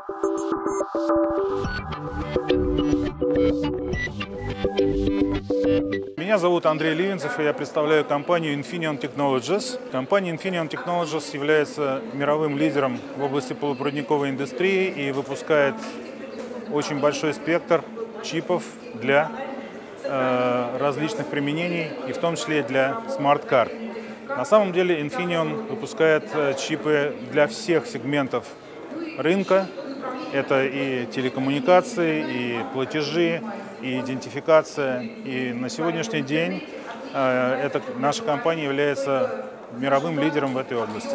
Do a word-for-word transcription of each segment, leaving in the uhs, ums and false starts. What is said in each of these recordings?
Меня зовут Андрей Ливенцев, и я представляю компанию Infineon Technologies. Компания Infineon Technologies является мировым лидером в области полупроводниковой индустрии и выпускает очень большой спектр чипов для э, различных применений, и в том числе для смарт-карт. На самом деле Infineon выпускает э, чипы для всех сегментов рынка. Это и телекоммуникации, и платежи, и идентификация. И на сегодняшний день э, это, наша компания является мировым лидером в этой области.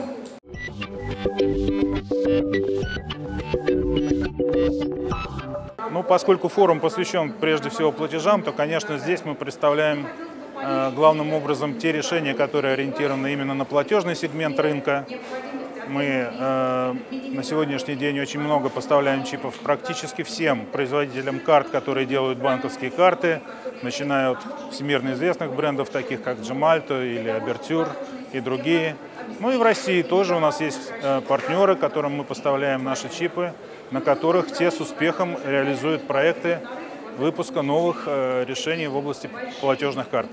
Ну, поскольку форум посвящен прежде всего платежам, то, конечно, здесь мы представляем э, главным образом те решения, которые ориентированы именно на платежный сегмент рынка. Мы э, на сегодняшний день очень много поставляем чипов практически всем производителям карт, которые делают банковские карты, начиная от всемирно известных брендов, таких как Gemalto или Aberture и другие. Ну и в России тоже у нас есть э, партнеры, которым мы поставляем наши чипы, на которых те с успехом реализуют проекты выпуска новых э, решений в области платежных карт.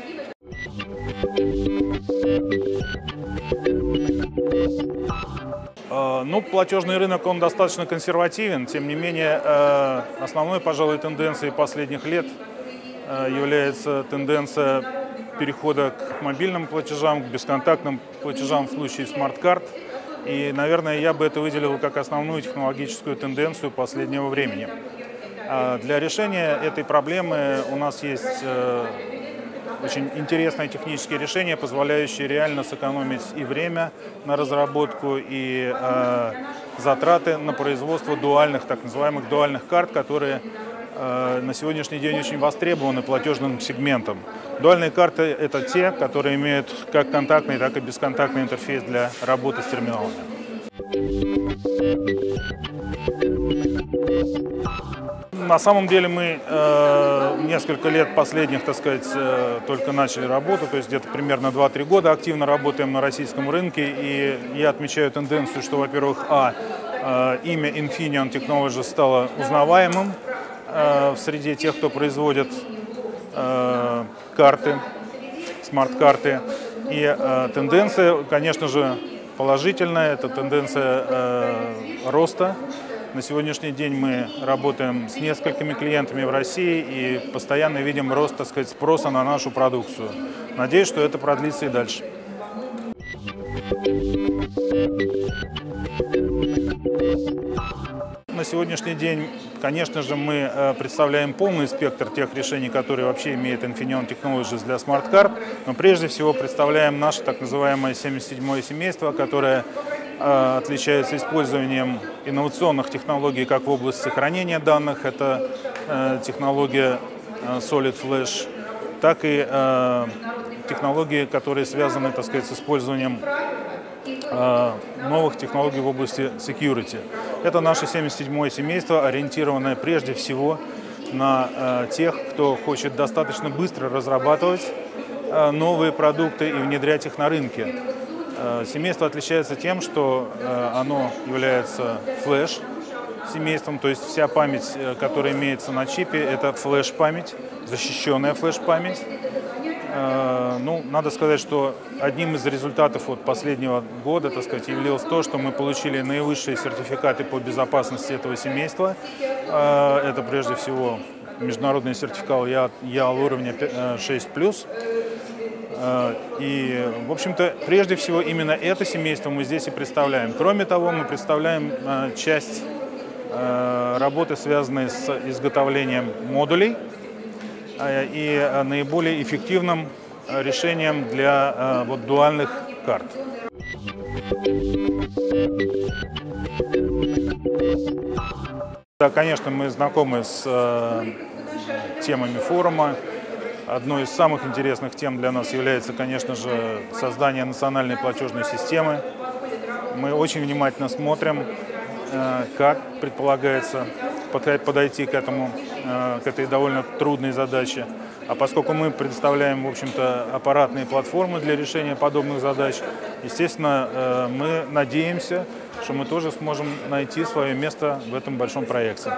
Ну, платежный рынок, он достаточно консервативен, тем не менее, основной, пожалуй, тенденцией последних лет является тенденция перехода к мобильным платежам, к бесконтактным платежам в случае смарт-карт. И, наверное, я бы это выделил как основную технологическую тенденцию последнего времени. Для решения этой проблемы у нас есть очень интересные технические решения, позволяющие реально сэкономить и время на разработку, и э, затраты на производство дуальных, так называемых дуальных карт, которые э, на сегодняшний день очень востребованы платежным сегментом. Дуальные карты – это те, которые имеют как контактный, так и бесконтактный интерфейс для работы с терминалами. На самом деле мы э, несколько лет последних, так сказать, э, только начали работу, то есть где-то примерно два-три года активно работаем на российском рынке, и я отмечаю тенденцию, что, во-первых, а, э, имя Infineon Technologies стало узнаваемым э, в среде тех, кто производит э, карты, смарт-карты, и э, тенденция, конечно же, положительная, это тенденция э, роста. На сегодняшний день мы работаем с несколькими клиентами в России и постоянно видим рост, так сказать, спроса на нашу продукцию. Надеюсь, что это продлится и дальше. На сегодняшний день, конечно же, мы представляем полный спектр тех решений, которые вообще имеет Infineon Technologies для смарт-карт, но прежде всего представляем наше так называемое семьдесят седьмое семейство, которое отличается использованием инновационных технологий как в области сохранения данных, это э, технология э, Solid Flash, так и э, технологии, которые связаны, так сказать, с использованием э, новых технологий в области security. Это наше семьдесят седьмое семейство, ориентированное прежде всего на э, тех, кто хочет достаточно быстро разрабатывать э, новые продукты и внедрять их на рынке. Семейство отличается тем, что оно является флеш-семейством, то есть вся память, которая имеется на чипе, это флеш-память, защищенная флеш-память. Ну, надо сказать, что одним из результатов вот последнего года, так сказать, явилось то, что мы получили наивысшие сертификаты по безопасности этого семейства. Это прежде всего международный сертификат ИАЛ уровня шесть плюс. И, в общем-то, прежде всего именно это семейство мы здесь и представляем. Кроме того, мы представляем часть работы, связанной с изготовлением модулей и наиболее эффективным решением для вот, дуальных карт. Да, конечно, мы знакомы с темами форума. Одной из самых интересных тем для нас является, конечно же, создание национальной платежной системы. Мы очень внимательно смотрим, как предполагается подойти к этому, к этой довольно трудной задаче. А поскольку мы предоставляем, в общем-то, аппаратные платформы для решения подобных задач, естественно, мы надеемся, что мы тоже сможем найти свое место в этом большом проекте.